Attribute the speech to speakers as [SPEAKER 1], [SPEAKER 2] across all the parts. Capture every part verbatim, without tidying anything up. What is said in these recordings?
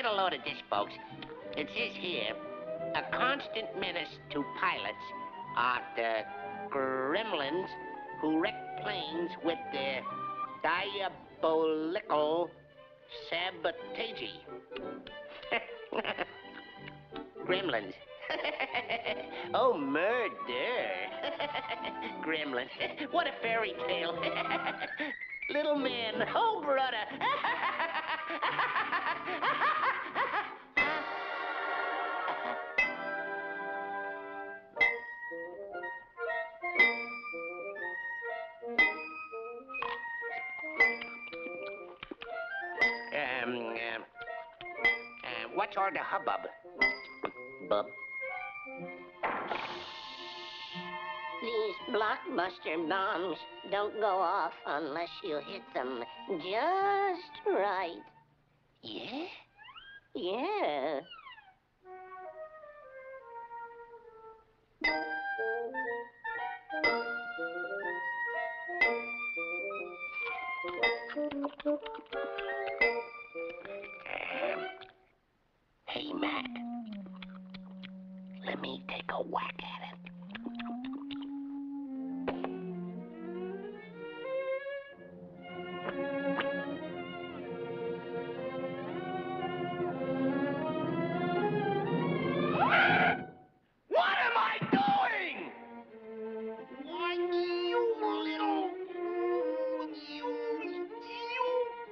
[SPEAKER 1] a load of this, folks. It says here, a constant menace to pilots are the gremlins who wreck planes with their diabolical sabotage. Gremlins. Oh, murder. Gremlins. What a fairy tale. Little man. Oh, brother. um, um, uh, what's all the hubbub? Bub.
[SPEAKER 2] These blockbuster bombs don't go off unless you hit them just right.
[SPEAKER 1] Yeah?
[SPEAKER 2] Yeah.
[SPEAKER 1] Um, hey, Mac. Let me take a whack at it. What am I doing? Why, you little... You... You...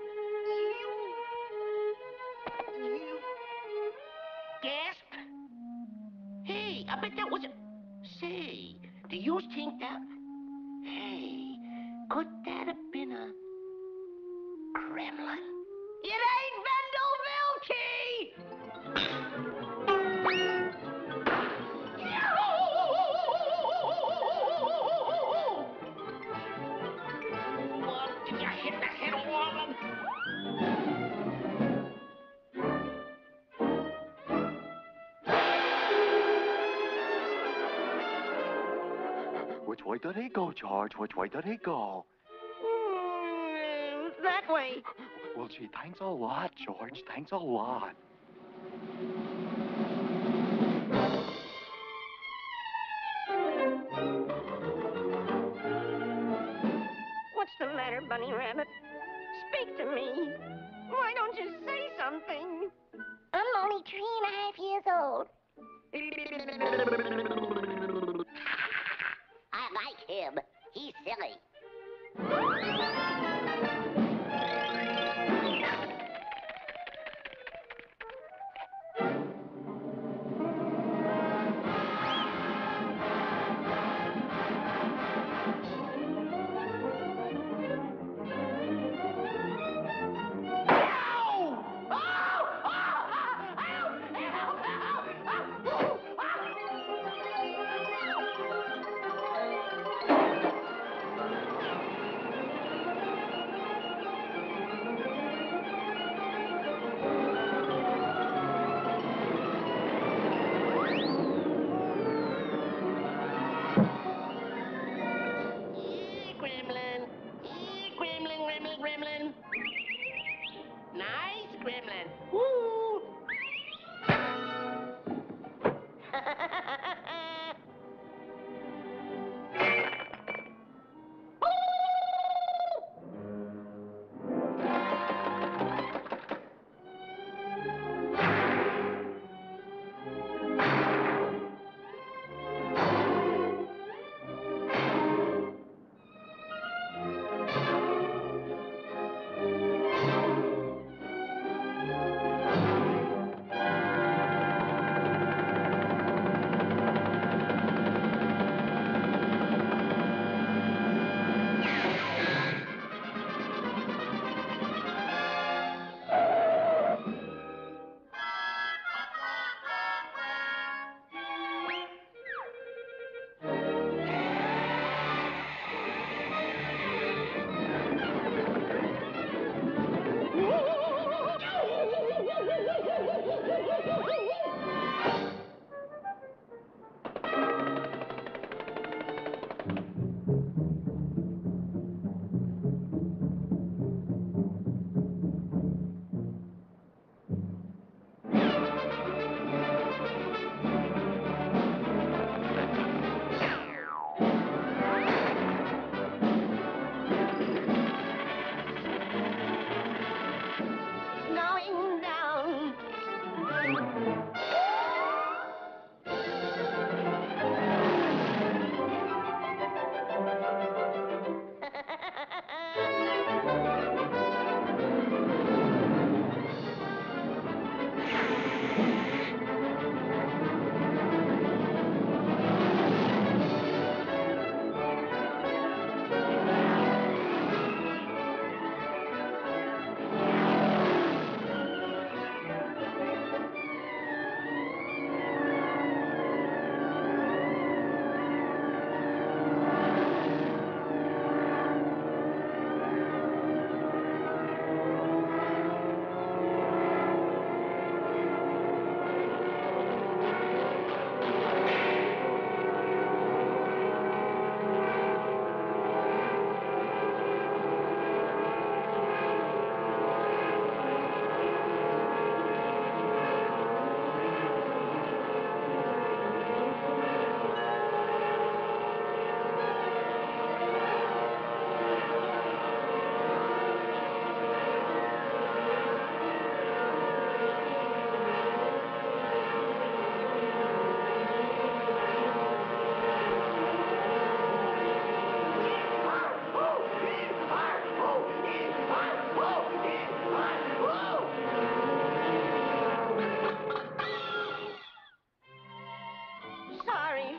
[SPEAKER 1] You... You... Gasp? Hey, I bet that was a... Say, do you think that... Hey, could that have been a... gremlin? It ain't Vendel Vilkey! Did you hit the head of one of them?
[SPEAKER 3] Which way did he go, George? Which way did he go?
[SPEAKER 2] Mm, that way.
[SPEAKER 3] Well, gee, thanks a lot, George. Thanks a lot.
[SPEAKER 2] What's the matter, Bunny Rabbit? Speak to me. Why don't you say something? I'm only three and a half years old. I like him. He's silly.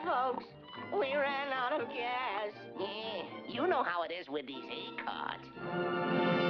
[SPEAKER 2] folks. We ran out of gas.
[SPEAKER 1] Yeah, you know how it is with these hay carts.